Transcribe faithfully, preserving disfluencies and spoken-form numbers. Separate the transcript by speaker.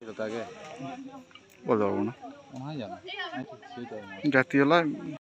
Speaker 1: তাকে
Speaker 2: বলতে পারবো না।
Speaker 1: মনে হয় জানো
Speaker 2: জাতীয় লাভ